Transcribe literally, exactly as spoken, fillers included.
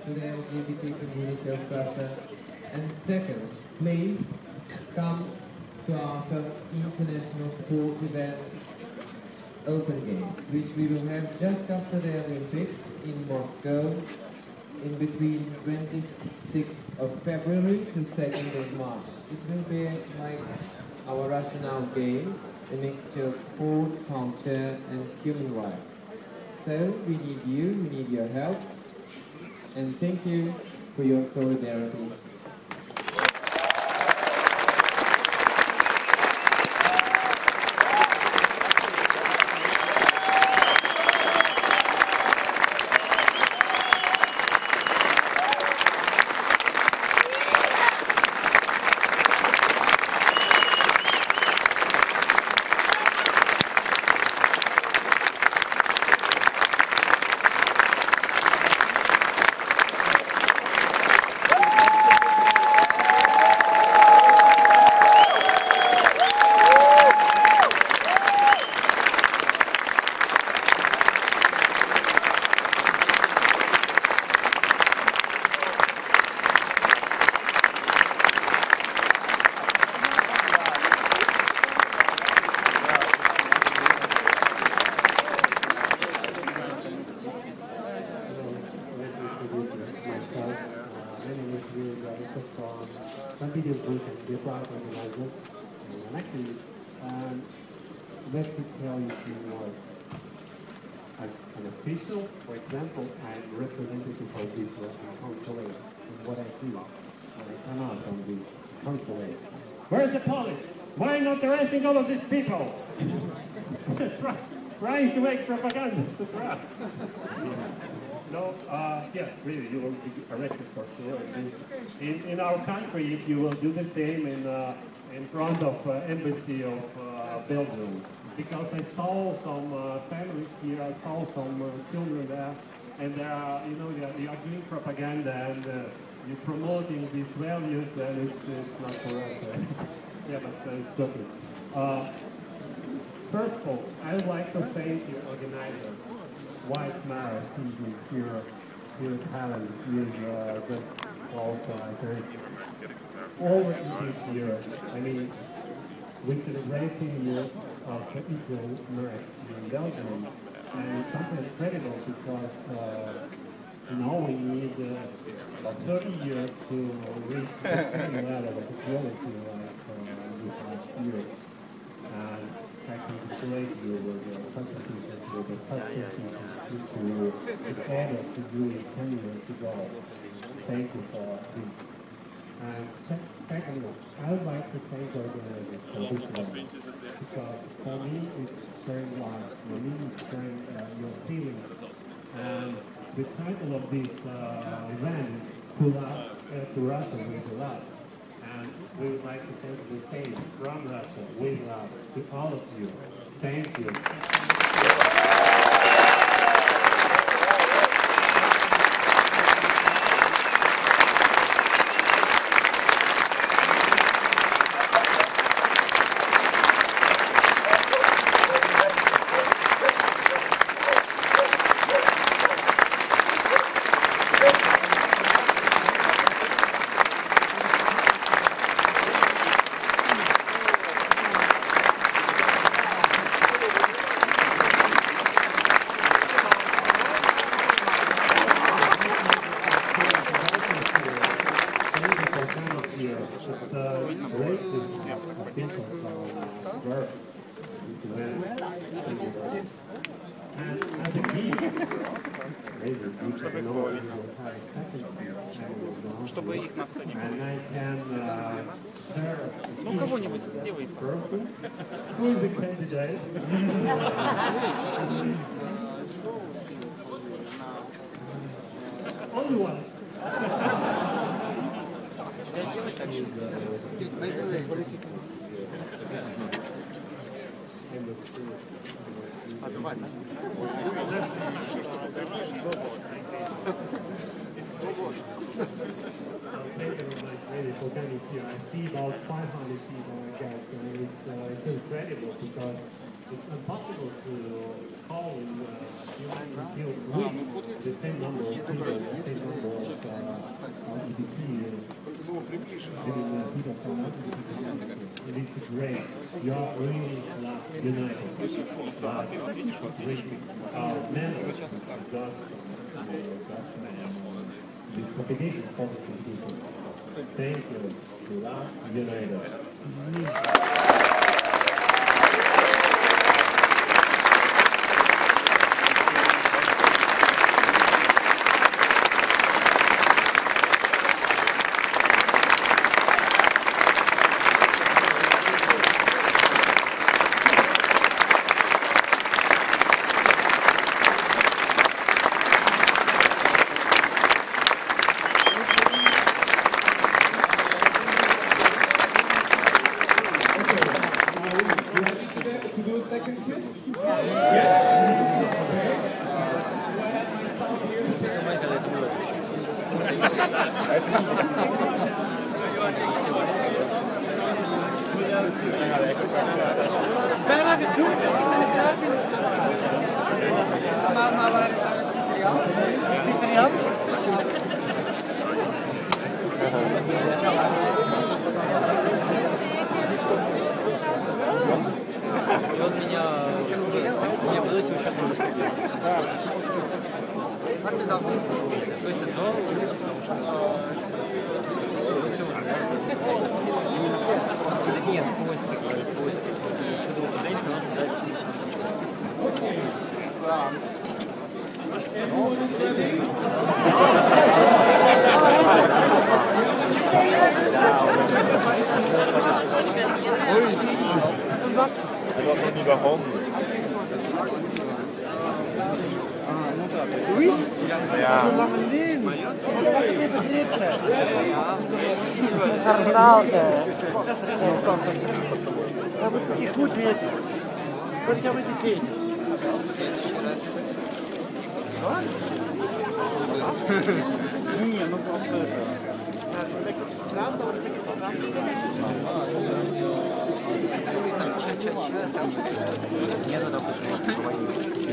to the L G B T community of Russia. And second, please come to our first international sport event, Open Games, which we will have just after the Olympics in Moscow in between twenty-sixth of February to second of March. It will be like our Rational Games, a mixture of sport, culture and human rights. So we need you, we need your help, and thank you for your solidarity. And actually, um, let me tell you a few words. As an official, for example, I'm representative of this uh, consulate, and what I do when I come out from this consulate. Where's the police? Why not arresting all of these people? Try, trying to make propaganda. No, uh, yeah, really, you will be arrested for sure. In, in our country, you will do the same in uh, in front of uh, embassy of uh, Belgium. Because I saw some uh, families here, I saw some uh, children there, and they are, you know, they are, they are doing propaganda and uh, you're promoting these values, and it's, it's not correct. Yeah, but uh, it's joking. Uh, first of all, I would like to thank the organizers. White Mara sees me here, here talent is uh, just also, I think, over this year. I mean, we celebrating years of equal merit in Belgium, and it's something incredible because, uh, you know, we need uh, about thirty years to reach the same level of equality like uh, this last year. And I congratulate you with uh, such a thing that you were such a thing to be able to do it ten years ago. Thank you for this. And se secondly, I would like to thank the organizers for this event, because for me it's sharing life, for me it's sharing uh, your feelings. And the title of this uh, event is To Love, uh, to Russia with Love. And we would like to send the same from Russia with love to all of you. Thank you. Чтобы их на сцене было. Ну, кого-нибудь делай. Only one. I see about five hundred people, I guess, and it's, uh, it's incredible because it's impossible to call in uh, you know, the same number of people, the same number of And it's great. You are really love united. Love respect our members. Just this competition positive people. Thank you. Love united. Bijna gedoemd. Maar, maar waar is het materiaal? Materiaal? Он меня, меня бросил еще одну выступление. Как ты давно? То есть это зал? Нет, постик, постик. Что-то выпадает, надо дать. Het was nog niet begonnen. Wist? Ja. Zo lang geleden. Wat heb je begrepen? Garnaal, dat moet je goed weten. Wat heb je gezeten? Wat? Nee, nog wel beter. Lekker straat, dan lekker straat. Не надо быть.